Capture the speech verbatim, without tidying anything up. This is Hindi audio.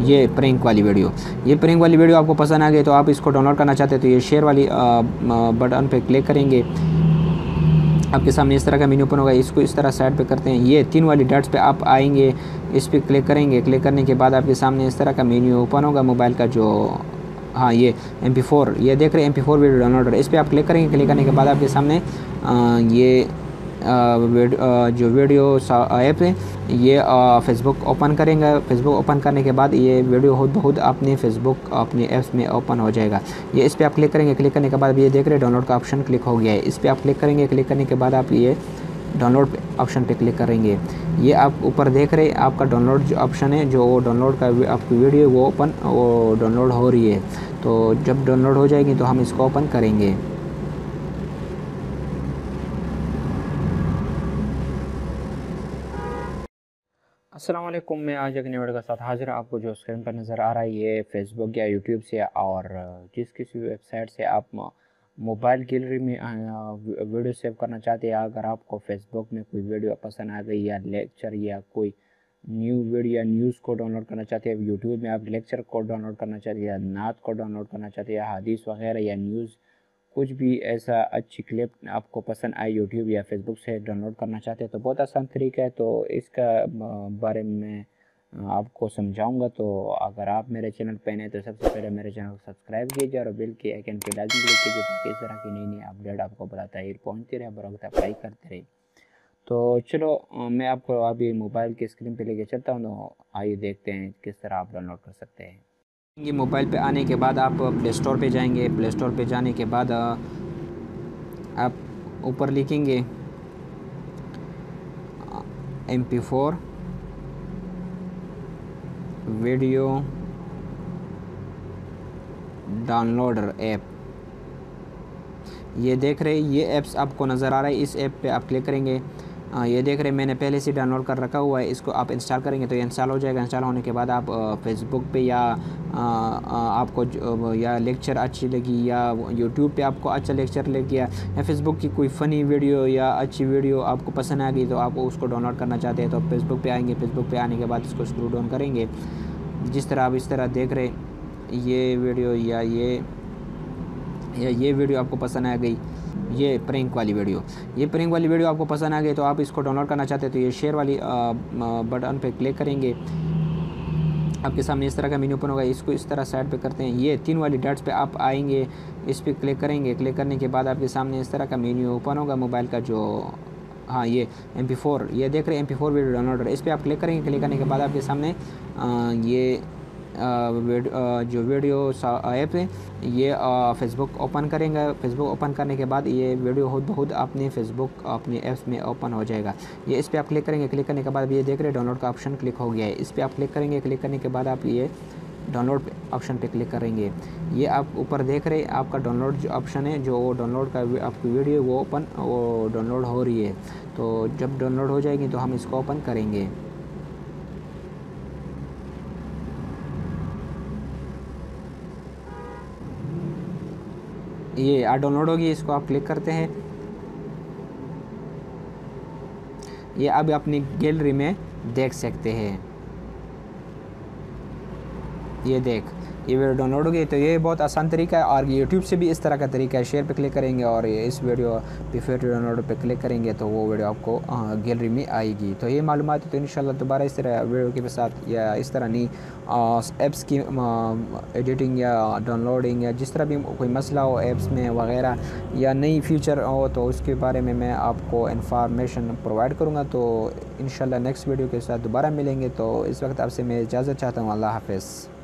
ये प्रैंक वाली वीडियो ये प्रैंक वाली वीडियो आपको पसंद आ गई तो आप इसको डाउनलोड करना चाहते हैं तो ये शेयर वाली बटन पे क्लिक करेंगे। आपके सामने इस तरह का मेन्यू ओपन होगा। इसको इस तरह साइड पे करते हैं, ये तीन वाली डॉट्स पे आप आएंगे, इस पर क्लिक करेंगे। क्लिक करने के बाद आपके सामने इस तरह का मेन्यू ओपन होगा मोबाइल का, जो हाँ ये एम पी फोर ये देख रहे हैं M P four video downloader, इस पर आप क्लिक करेंगे। क्लिक करने के बाद आपके सामने आ, ये आ, वीड, आ, जो वीडियो ऐप है ये फेसबुक ओपन करेंगे। फेसबुक ओपन करने के बाद ये वीडियो खुद बहुत अपने फेसबुक अपने ऐप्स में ओपन हो जाएगा। ये इस पर आप क्लिक करेंगे। क्लिक करने के बाद ये देख रहे हैं डाउनलोड का ऑप्शन क्लिक हो गया है, इस पर आप क्लिक करेंगे। क्लिक करने के बाद आप ये डाउनलोड ऑप्शन पे क्लिक करेंगे। ये आप ऊपर देख रहे हैं आपका डाउनलोड जो ऑप्शन है, जो डाउनलोड का आपकी वीडियो वो ओपन वो डाउनलोड हो रही है। तो जब डाउनलोड हो जाएगी तो हम इसको ओपन करेंगे। अस्सलाम वालेकुम, मैं आज एक नई वीडियो के साथ हाजिर। आपको जो स्क्रीन पर नज़र आ रहा है ये फेसबुक या यूट्यूब से और जिस किसी वेबसाइट से आप मोबाइल गैलरी में वीडियो सेव करना चाहते हैं। अगर आपको फेसबुक में कोई वीडियो पसंद आ गई या लेक्चर या कोई न्यू वीडियो या न्यूज़ को डाउनलोड करना चाहते हैं, यूट्यूब में आप लेक्चर को डाउनलोड करना चाहते हैं या नात को डाउनलोड करना चाहते हैं या हदीस वगैरह या न्यूज़, कुछ भी ऐसा अच्छी क्लिप आपको पसंद आए यूट्यूब या फेसबुक से डाउनलोड करना चाहते हैं तो बहुत आसान तरीका है। तो इसका बारे में आपको समझाऊंगा। तो अगर आप मेरे चैनल पे नए तो सबसे पहले मेरे चैनल को सब्सक्राइब कीजिए और बेल के आइकन पे लाजमी क्लिक कीजिए ताकि इस तरह की नई नई अपडेट आपको बताता है पहुँचती रहे, बरवक्त अप्लाई करते रहे। तो चलो मैं आपको अभी मोबाइल की स्क्रीन पे लेके चलता हूँ। तो आइए देखते हैं किस तरह आप डाउनलोड कर सकते हैं। ये मोबाइल पे आने के बाद आप प्ले स्टोर पे जाएंगे। प्ले स्टोर पे जाने के बाद आप ऊपर लिखेंगे M P four video downloader app. ये देख रहे ये ऐप्स आपको नज़र आ रहा है, इस ऐप पे आप क्लिक करेंगे। आ, ये देख रहे हैं मैंने पहले से डाउनलोड कर रखा हुआ है, इसको आप इंस्टॉल करेंगे तो ये इंस्टॉल हो जाएगा। इंस्टॉल होने के बाद आप फेसबुक पे या आ, आ, आपको या लेक्चर अच्छी लगी या यूट्यूब पे आपको अच्छा लेक्चर लग गया या फेसबुक की कोई फ़नी वीडियो या अच्छी वीडियो आपको पसंद आ गई तो आप उसको डाउनलोड करना चाहते हैं तो फेसबुक पे आएंगे। फेसबुक पे आने के बाद इसको स्क्रॉल डाउन करेंगे। जिस तरह आप इस तरह देख रहे ये वीडियो या ये या ये वीडियो आपको पसंद आ गई, ये प्रैंक वाली वीडियो ये प्रैंक वाली वीडियो आपको पसंद आ गई तो आप इसको डाउनलोड करना चाहते हैं तो ये शेयर वाली बटन पे क्लिक करेंगे। आपके सामने इस तरह का मेन्यू ओपन होगा। इसको इस तरह साइड पे करते हैं, ये तीन वाली डॉट्स पे आप आएंगे, इस पर क्लिक करेंगे। क्लिक करने के बाद आपके सामने इस तरह का मेन्यू ओपन होगा मोबाइल का, जो हाँ ये एम पी फोर ये देख रहे हैं M P four video downloader, इस पर आप क्लिक करेंगे। क्लिक करने के बाद आपके सामने आ, ये आ, वीड, आ, जो वीडियो ऐप है ये फेसबुक ओपन करेंगे। फेसबुक ओपन करने के बाद ये वीडियो खुद बहुत अपने फेसबुक अपने ऐप्स में ओपन हो जाएगा। ये इस पर आप क्लिक करेंगे। क्लिक करने के बाद ये देख रहे हैं डाउनलोड का ऑप्शन क्लिक हो गया है, इस पर आप क्लिक करेंगे। क्लिक करने के बाद आप ये डाउनलोड ऑप्शन पे क्लिक करेंगे। ये आप ऊपर देख रहे हैं आपका डाउनलोड जो ऑप्शन है, जो डाउनलोड का आपकी वीडियो वो ओपन वो डाउनलोड हो रही है। तो जब डाउनलोड हो जाएगी तो हम इसको ओपन करेंगे। ये आ डाउनलोड होगी, इसको आप क्लिक करते हैं। ये अब अपनी गैलरी में देख सकते हैं। ये देख ये वीडियो डाउनलोड हो गई। तो ये बहुत आसान तरीका है और यूट्यूब से भी इस तरह का तरीका है। शेयर पे क्लिक करेंगे और ये इस वीडियो पे फिर डाउनलोड पे क्लिक करेंगे तो वो वीडियो आपको गैलरी में आएगी। तो ये मालूमात है। तो इंशाल्लाह दोबारा इस तरह वीडियो के साथ या इस तरह नई ऐप्स की एडिटिंग या डाउनलोडिंग या जिस तरह भी कोई मसला हो ऐप्स में वगैरह या नई फीचर हो तो उसके बारे में मैं आपको इन्फॉर्मेशन प्रोवाइड करूँगा। तो इंशाल्लाह नेक्स्ट वीडियो के साथ दोबारा मिलेंगे। तो इस वक्त आपसे मैं इजाज़त चाहता हूँ। अल्लाह हाफ़िज़।